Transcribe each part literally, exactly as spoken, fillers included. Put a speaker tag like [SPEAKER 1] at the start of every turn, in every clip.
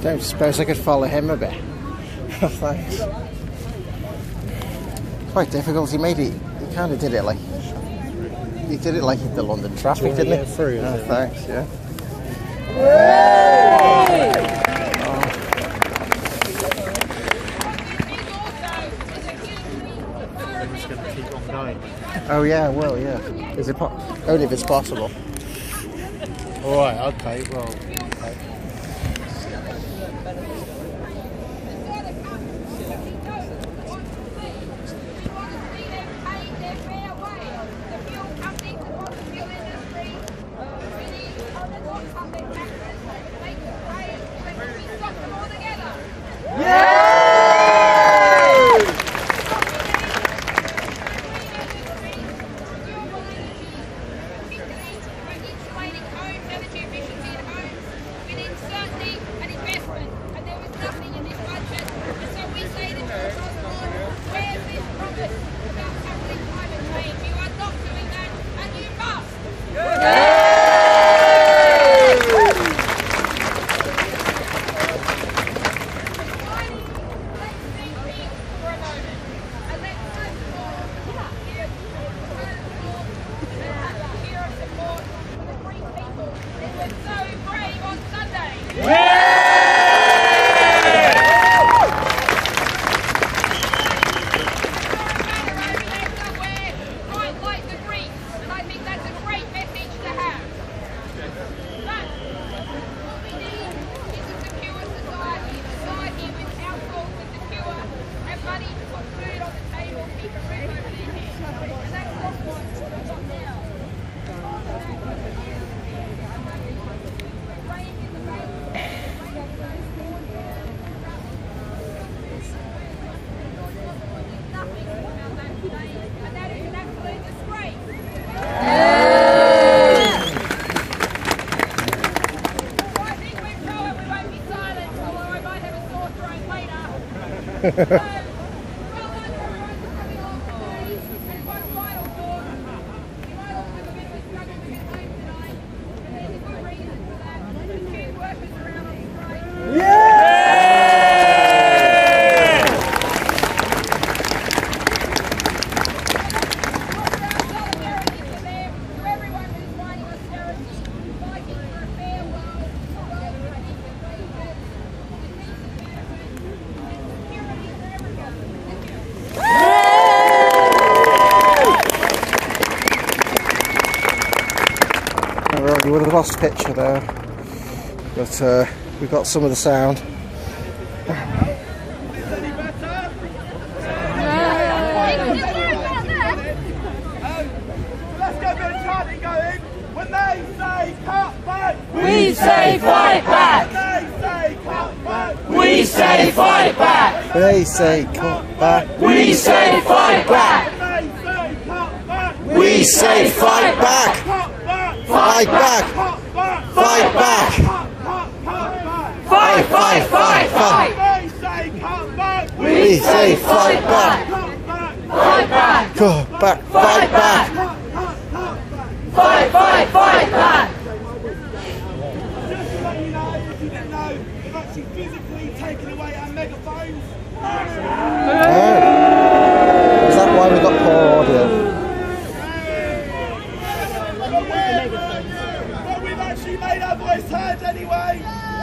[SPEAKER 1] Don't suppose I could follow him a bit. Thanks. Quite difficult. He made it. He kind of did it like he did it like the London traffic, didn't he? Through, oh, thanks. Yeah. Oh yeah, well, yeah. Is it po only if it's possible?
[SPEAKER 2] All right. Okay. Well. Okay.
[SPEAKER 1] We would have lost picture there, but uh, we've got some of the sound.
[SPEAKER 3] We say fight back! We say fight back!
[SPEAKER 1] They say cut back!
[SPEAKER 3] We say fight back!
[SPEAKER 1] We say fight back! Fight back! Fight back!
[SPEAKER 3] Fight, fight, fight, fight!
[SPEAKER 1] We say fight back!
[SPEAKER 3] Fight back!
[SPEAKER 1] Go back! Fight back!
[SPEAKER 3] Fight, fight, fight back!
[SPEAKER 4] Just to let you know, if you didn't know, they've actually physically taken away our megaphones.
[SPEAKER 1] Oh. Is that why we got poor audio?
[SPEAKER 4] But we've actually made our voice heard anyway.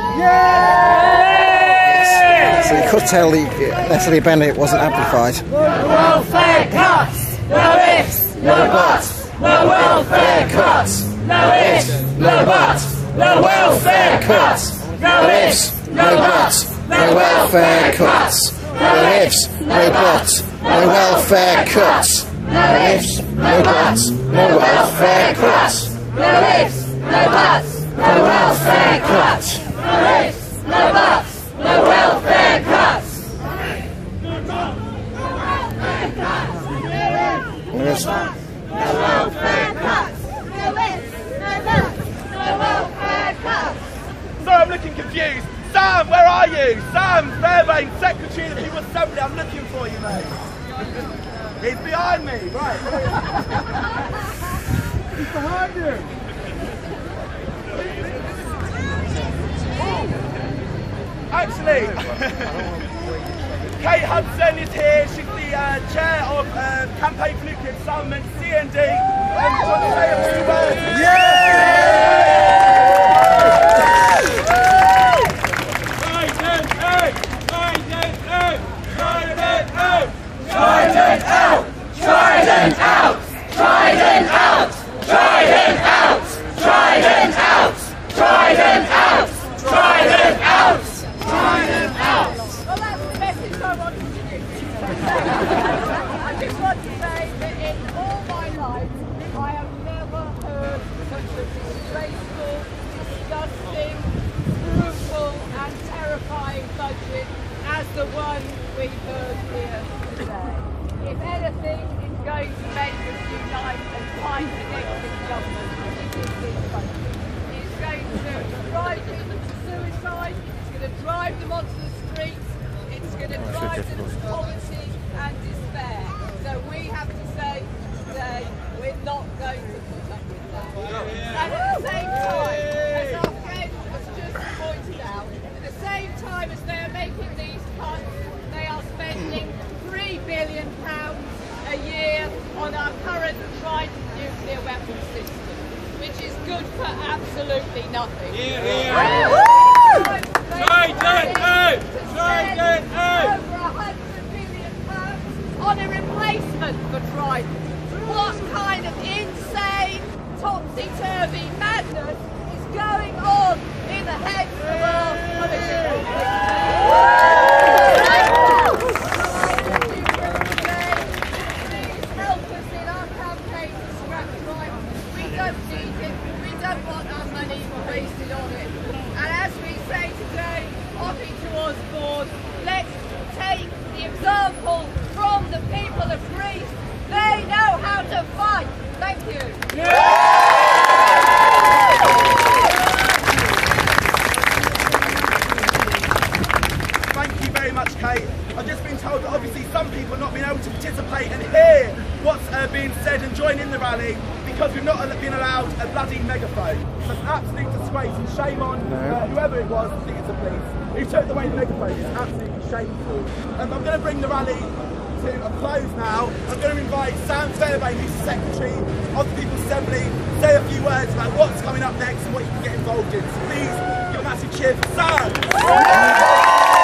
[SPEAKER 1] Yeah! So you could tell the Natalie Bennett wasn't amplified.
[SPEAKER 3] No welfare cuts! No ifs! No buts! No welfare cuts! No ifs! No buts! No welfare cuts! No ifs! No buts!
[SPEAKER 1] No welfare cuts! No ifs! No buts! No welfare cuts!
[SPEAKER 3] No ifs! No buts! No welfare cuts! No ifs! No buts! No welfare cuts! No ifs! No buts! No welfare cuts!
[SPEAKER 1] Yes.
[SPEAKER 3] No welfare cuts! No ifs! No buts! No welfare cuts!
[SPEAKER 4] So I'm looking confused. Sam, where are you? Sam Fairbairn, Secretary of the People's Assembly. I'm looking for you, mate. He's behind me, right. He's behind you. Actually, Kate Hudson is here. She's the uh, chair of uh, Campaign for Nuclear Disarmament, C N D. And do you want to say a few words?
[SPEAKER 3] Trident out! Trident out! Trident out! Trident out! Trident out! Trident out! Trident out! Trident out!
[SPEAKER 5] Well, that's the message I want to give you. I just want to say that in all my life, I have never heard such a disgraceful, disgusting, brutal and terrifying budget as the one we heard here today. If anything, it's going to make us unite and fight against this government in this country. It's going to drive people to suicide, it's going to drive them onto the streets, it's going to drive them to poverty and despair. So we have to say today, we're not going to put up with that. And at the same time, as our friend has just pointed out, at the same time as they are making these cuts, they are spending three billion pounds a year on our current Trident nuclear weapons system, which is good for absolutely nothing.
[SPEAKER 3] Yeah, yeah.
[SPEAKER 5] Trident out! Trident out! Over a hundred billion pounds on a replacement for Trident. What kind of insane, topsy-turvy madness is going on in the heads of our political leaders? Let's take the example from the people of Greece. They know how to fight. Thank you. Yeah!
[SPEAKER 4] Thank you very much, Kate. I've just been told that obviously some people have not been able to participate and hear what's uh, being said and join in the rally because we've not been allowed a bloody megaphone. So it's an absolute disgrace and shame on uh, whoever it was, I think it's the police, who took away the megaphone. It's absolutely shameful. Um, I'm going to bring the rally to a close now. I'm going to invite Sam Fairbairn, who's the Secretary of the People's Assembly, to say a few words about what's coming up next and what you can get involved in. So please give a massive cheer for Sam.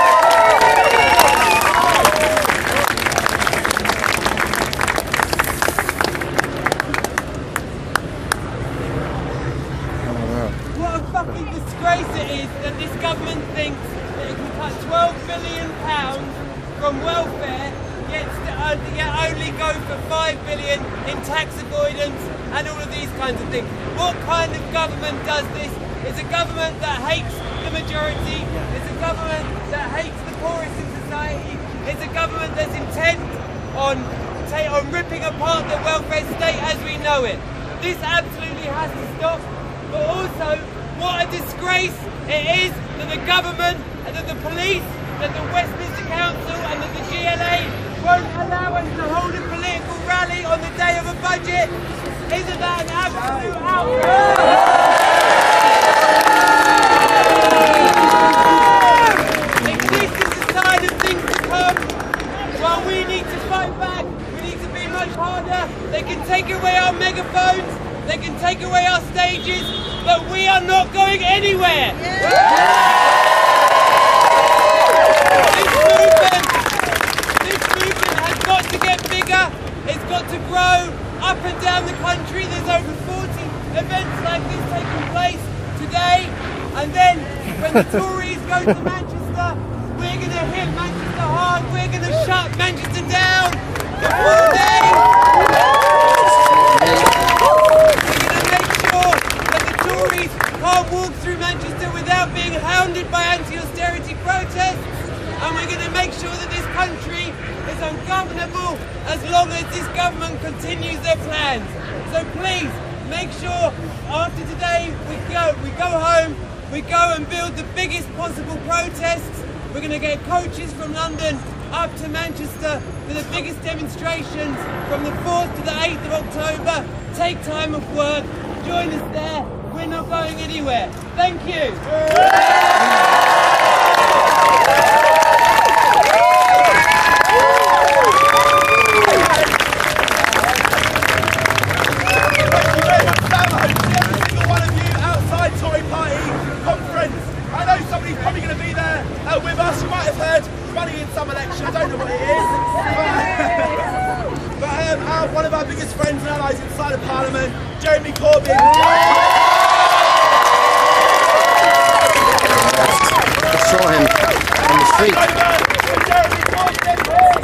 [SPEAKER 6] Fucking disgrace it is that this government thinks that it can cut twelve billion pounds from welfare, yet, uh, yet only go for five billion in tax avoidance and all of these kinds of things. What kind of government does this? It's a government that hates the majority, it's a government that hates the poorest in society, it's a government that's intent on, on ripping apart the welfare state as we know it. This absolutely has to stop, but also what a disgrace it is that the government and that the police, that the Westminster Council and that the G L A won't allow us to hold a political rally on the day of a budget. Isn't that an absolute outrage? If this is the sign of things to come, well, we need to fight back. We need to be much harder. They can take away our megaphones, they can take away our stages, but we are not going anywhere. Yeah. This movement, this movement has got to get bigger. It's got to grow up and down the country. There's over forty events like this taking place today. And then when the Tories go to Manchester, we're going to hit Manchester hard. We're going to shut Manchester down for four days. Tories can't walk through Manchester without being hounded by anti-austerity protests, and we're going to make sure that this country is ungovernable as long as this government continues their plans. So please, make sure after today we go, we go home, we go and build the biggest possible protests. We're going to get coaches from London up to Manchester for the biggest demonstrations from the fourth to the eighth of October. Take time off work, join us there. We're not going anywhere. Thank you.
[SPEAKER 4] inside of Parliament, Jeremy Corbyn.
[SPEAKER 1] I saw him on the street.
[SPEAKER 4] Jeremy Corbyn.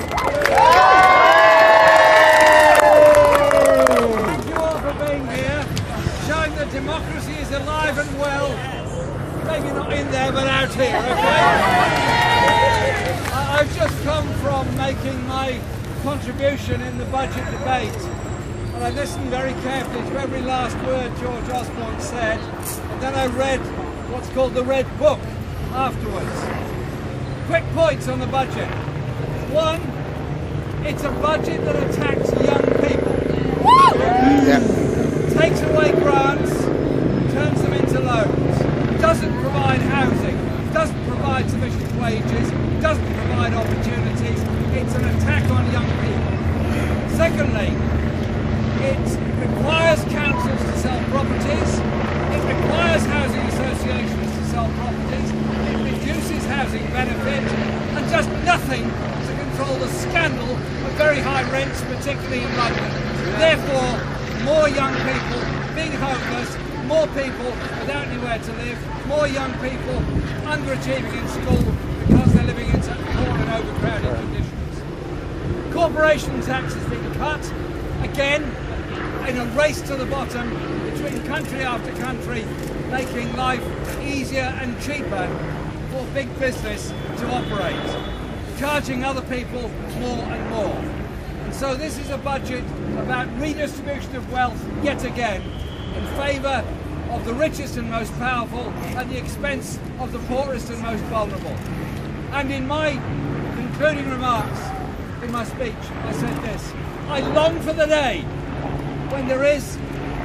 [SPEAKER 7] Thank you all for being here, showing that democracy is alive and well. Maybe not in there, but out here, okay? I- I've just come from making my contribution in the budget debate, and I listened very carefully to every last word George Osborne said, and then I read what's called the Red Book afterwards. Quick points on the budget. One, it's a budget that attacks young people.
[SPEAKER 1] Yeah.
[SPEAKER 7] Takes away grants, turns them into loans, doesn't provide housing, doesn't provide sufficient wages, doesn't provide opportunities. It's an attack on young people. Secondly, it requires councils to sell properties, it requires housing associations to sell properties, it reduces housing benefit, and does nothing to control the scandal of very high rents, particularly in London. Therefore, more young people being homeless, more people without anywhere to live, more young people underachieving in school because they're living in such poor and overcrowded conditions. Corporation tax has been cut, again, in a race to the bottom between country after country, making life easier and cheaper for big business to operate, charging other people more and more. And so this is a budget about redistribution of wealth yet again in favour of the richest and most powerful at the expense of the poorest and most vulnerable. And in my concluding remarks in my speech, I said this: I long for the day when there is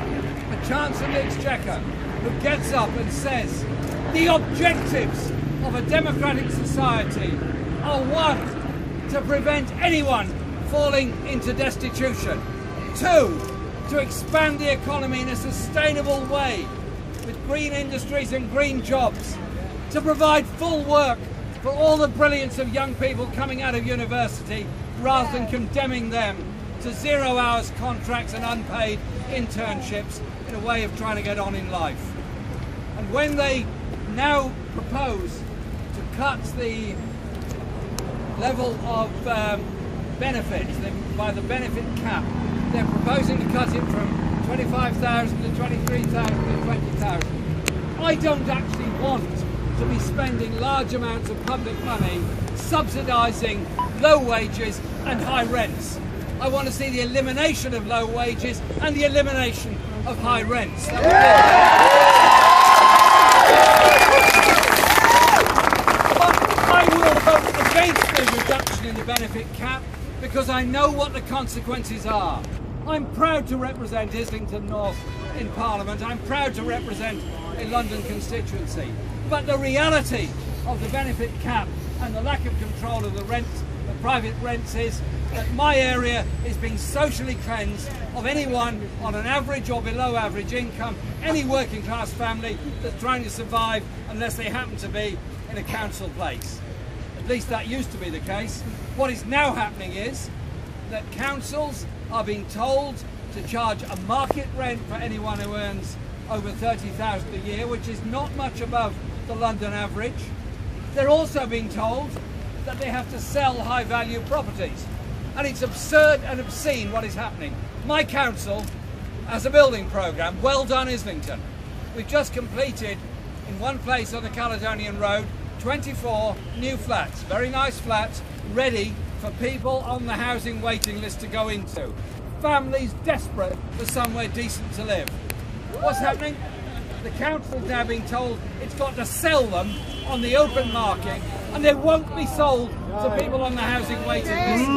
[SPEAKER 7] a Chancellor of the Exchequer who gets up and says the objectives of a democratic society are, one, to prevent anyone falling into destitution, two, to expand the economy in a sustainable way with green industries and green jobs, to provide full work for all the brilliance of young people coming out of university rather than condemning them to zero hours contracts and unpaid internships in a way of trying to get on in life. And when they now propose to cut the level of um, benefits by the benefit cap, they're proposing to cut it from twenty-five thousand to twenty-three thousand to twenty thousand. I don't actually want to be spending large amounts of public money subsidising low wages and high rents. I want to see the elimination of low wages and the elimination of high rents. But I will vote against the reduction in the benefit cap because I know what the consequences are. I'm proud to represent Islington North in Parliament. I'm proud to represent a London constituency. But the reality of the benefit cap and the lack of control of the rent, the private rents, is that my area is being socially cleansed of anyone on an average or below average income, any working class family that's trying to survive unless they happen to be in a council place. At least that used to be the case. What is now happening is that councils are being told to charge a market rent for anyone who earns over thirty thousand pounds a year, which is not much above the London average. They're also being told that they have to sell high value properties. And it's absurd and obscene what is happening. My council has a building programme, well done Islington. We've just completed in one place on the Caledonian Road twenty-four new flats, very nice flats, ready for people on the housing waiting list to go into. Families desperate for somewhere decent to live. What's happening? The council's now being told it's got to sell them on the open market, and they won't be sold to people on the housing waiting list.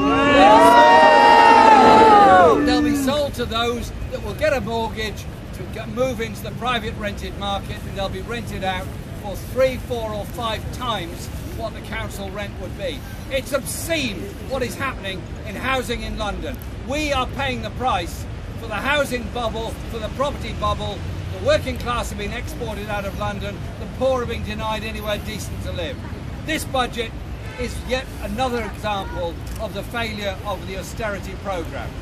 [SPEAKER 7] They'll be sold to those that will get a mortgage to get, move into the private rented market, and they'll be rented out for three, four or five times what the council rent would be. It's obscene what is happening in housing in London. We are paying the price for the housing bubble, for the property bubble. The working class have been exported out of London, the poor are being denied anywhere decent to live. This budget is yet another example of the failure of the austerity programme.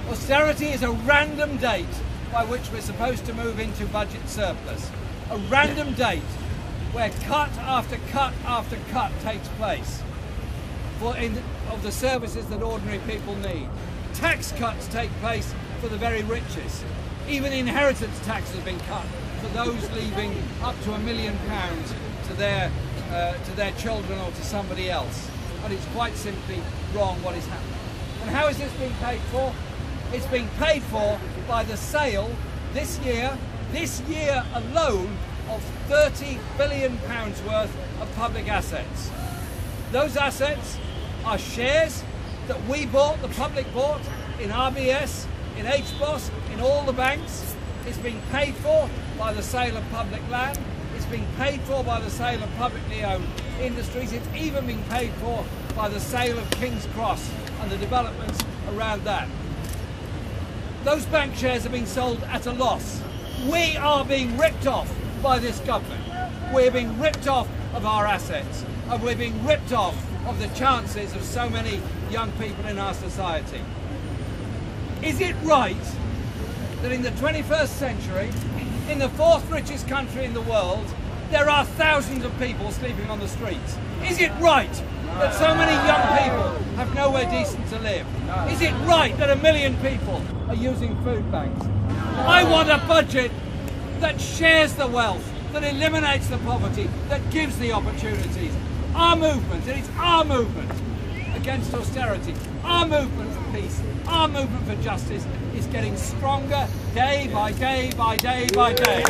[SPEAKER 7] Austerity is a random date by which we're supposed to move into budget surplus. A random date where cut after cut after cut takes place for in, of the services that ordinary people need. Tax cuts take place for the very richest. Even inheritance tax has been cut for those leaving up to a million pounds to their, uh, to their children or to somebody else. And it's quite simply wrong what is happening. And how is this being paid for? It's being paid for by the sale this year, this year alone, of thirty billion pounds worth of public assets. Those assets are shares that we bought, the public bought, in R B S, in H B O S, in all the banks. It's being paid for by the sale of public land. It's being paid for by the sale of publicly owned industries. It's even being paid for by the sale of King's Cross and the developments around that. Those bank shares are being sold at a loss. We are being ripped off by this government. We're being ripped off of our assets, and we're being ripped off of the chances of so many young people in our society. Is it right that in the twenty-first century, in the fourth richest country in the world, there are thousands of people sleeping on the streets? Is it right that so many young people have nowhere decent to live? Is it right that a million people are using food banks? I want a budget that shares the wealth, that eliminates the poverty, that gives the opportunities. Our movement, and it's our movement against austerity, our movement for peace, our movement for justice is getting stronger day by day by day by day.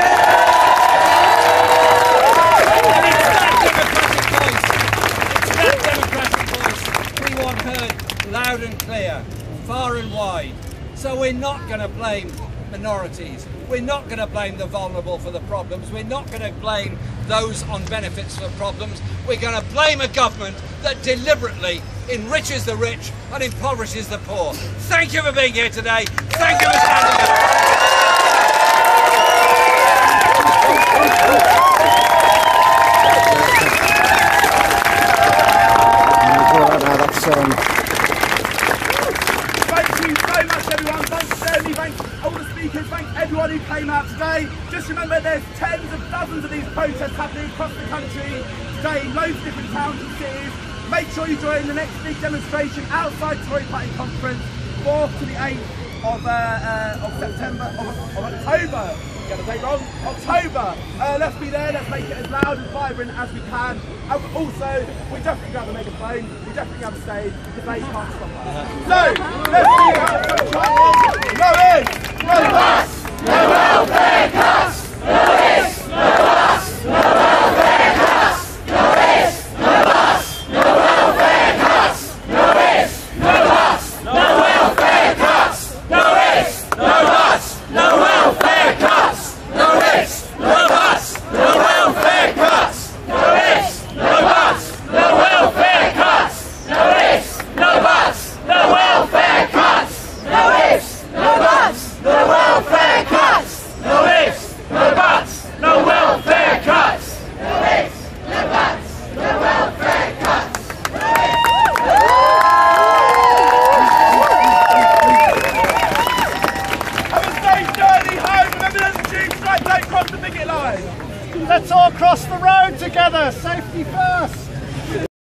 [SPEAKER 7] And it's that democratic voice, it's that democratic voice we want heard loud and clear, far and wide. So we're not going to blame minorities. We're not going to blame the vulnerable for the problems. We're not going to blame those on benefits for problems. We're going to blame a government that deliberately enriches the rich and impoverishes the poor. Thank you for being here today. Thank you for standing up.
[SPEAKER 4] Thank everyone who came out today. Just remember there's tens of dozens of these protests happening across the country today in loads of different towns and cities. Make sure you join the next big demonstration outside Tory Party Conference, fourth to the eighth of, uh, uh, of September, of, of October. Get the date wrong. October. Uh, let's be there. Let's make it as loud and vibrant as we can. And also, we definitely have a megaphone. We definitely have a stage. Because they can't stop us. So, let's see. No in, no bus, no welfare cuts. No is, no bus, no welfare cuts. No is, no bus, no welfare cuts. No is, no bus, no welfare cuts. No is, no bus, no welfare cuts. No is, no bus, no welfare cuts. No is, no bus, no welfare cuts. No is, no bus, no welfare cuts. No is, no bus, no welfare cuts. No is, no bus, no welfare cuts. No is, no bus, no welfare cuts. Have a safe journey home. Remember there's a tube strike, don't cross the picket line.
[SPEAKER 2] Let's all cross the road together. Safety first.